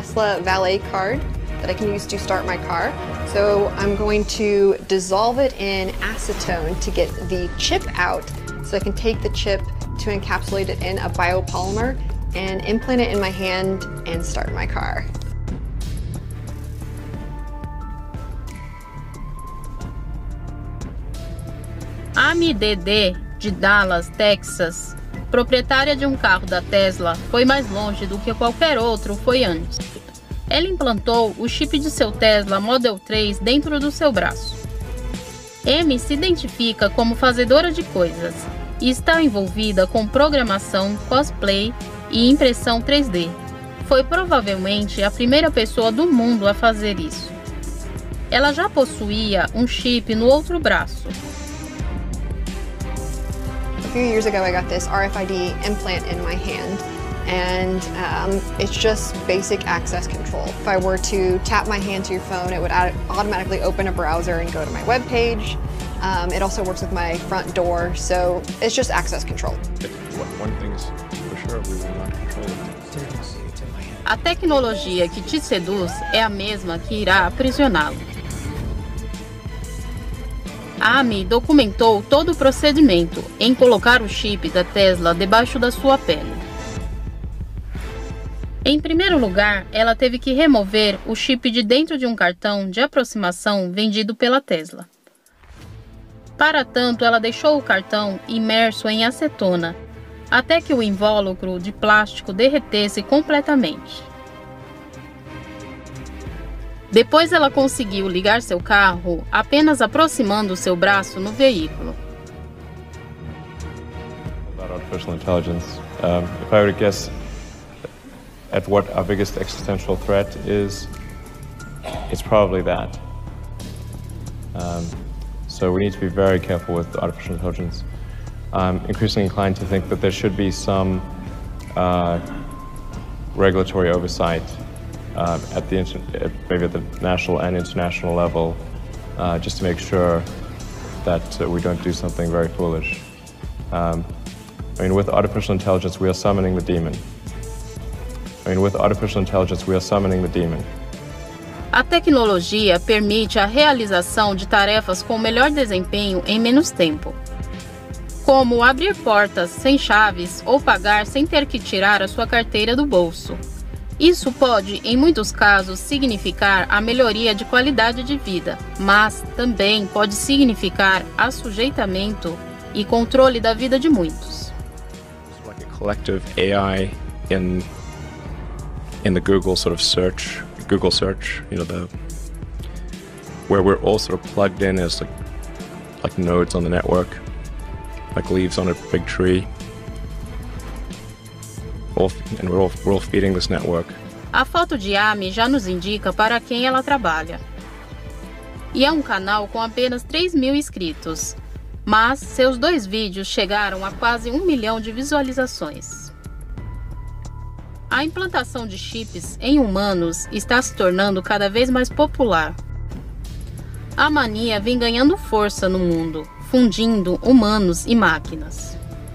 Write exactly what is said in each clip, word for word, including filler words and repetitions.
Tesla valet card that I can use to start my car. So I'm going to dissolve it in acetone to get the chip out so I can take the chip to encapsulate it in a biopolymer and implant it in my hand and start my car. Amy Dede, de Dallas, Texas, proprietária de um carro da Tesla, foi mais longe do que qualquer outro foi antes. Ela implantou o chip de seu Tesla Model três dentro do seu braço. Amy se identifica como fazedora de coisas e está envolvida com programação, cosplay e impressão três D. Foi provavelmente a primeira pessoa do mundo a fazer isso. Ela já possuía um chip no outro braço. A few years ago I got this R F I D implant in my hand, and um, it's just basic access control. If I were to tap my hand to your phone, it would automatically open a browser and go to my web page. Um, it also works with my front door, so it's just access control. One thing's for sure, we will not control it. A tecnologia que te seduz é a mesma que irá aprisioná-lo. A Amy documentou todo o procedimento em colocar o chip da Tesla debaixo da sua pele. Em primeiro lugar, ela teve que remover o chip de dentro de um cartão de aproximação vendido pela Tesla. Para tanto, ela deixou o cartão imerso em acetona, até que o invólucro de plástico derretesse completamente. Depois ela conseguiu ligar seu carro apenas aproximando seu braço no veículo. About artificial intelligence, um, if I were to guess at what our biggest existential threat is, it's probably that. Um, so we need to be very careful with artificial intelligence. I'm increasingly inclined to think that there should be some uh, regulatory oversight uh, at the inter maybe at the national and international level, uh, just to make sure that uh, we don't do something very foolish. Um, I mean, with artificial intelligence, we are summoning the demon. I mean, with artificial intelligence, we are summoning the demon. A tecnologia permite a realização de tarefas com melhor desempenho em menos tempo, como abrir portas sem chaves ou pagar sem ter que tirar a sua carteira do bolso. Isso pode, em muitos casos, significar a melhoria de qualidade de vida, mas também pode significar assujeitamento e controle da vida de muitos. It's like a collective A I in in the Google sort of search, Google search, you know, the where we're all sort of plugged in as like like nodes on the network, like leaves on a big tree. All, and we're all, we're all feeding this network. A foto de Amy já nos indica para quem ela trabalha. E é um canal com apenas três mil inscritos, mas seus dois vídeos chegaram a quase um milhão de visualizações. A implantação de chips em humanos está se tornando cada vez mais popular. A mania vem ganhando força no mundo, fundindo humanos e máquinas.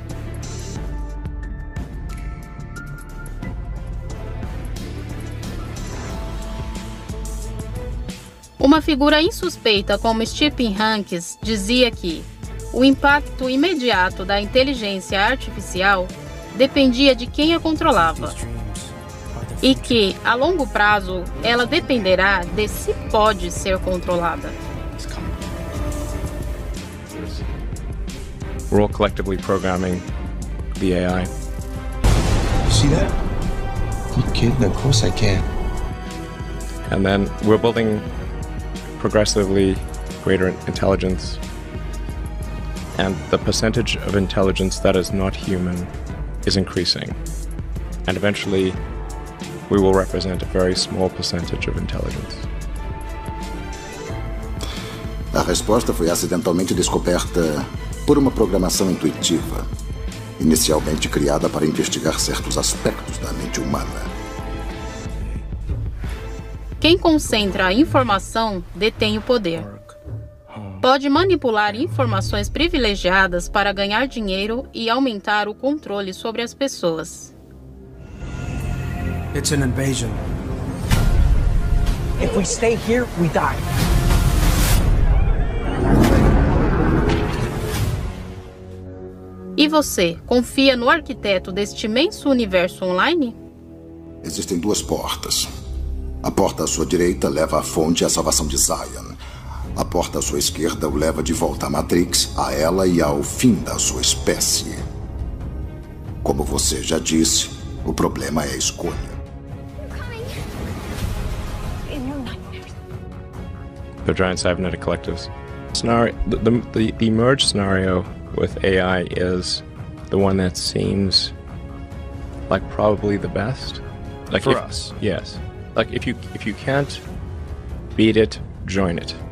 Uma figura insuspeita como Stephen Hawking dizia que o impacto imediato da inteligência artificial dependia de quem a controlava e que, a longo prazo, ela dependerá de se pode ser controlada. We're all collectively programming the A I. You see that? You kidding? Of course I can. And then we're building progressively greater intelligence, and the percentage of intelligence that is not human is increasing, and eventually we will represent a very small percentage of intelligence. A resposta foi acidentalmente descoberta por uma programação intuitiva, inicialmente criada para investigar certos aspectos da mente humana. Quem concentra a informação detém o poder. Pode manipular informações privilegiadas para ganhar dinheiro e aumentar o controle sobre as pessoas. It's an invasion. If we stay here, we die. E você, confia no arquiteto deste imenso universo online? Existem duas portas. A porta à sua direita leva à fonte e à salvação de Zion. A porta à sua esquerda o leva de volta à Matrix, a ela e ao fim da sua espécie. Como você já disse, o problema é a escolha. They're giant cybernetic collectives. Scenario, the, the, the, the merge scenario with A I is the one that seems like probably the best. Like for if, us. Yes. Like if you if you can't beat it, join it.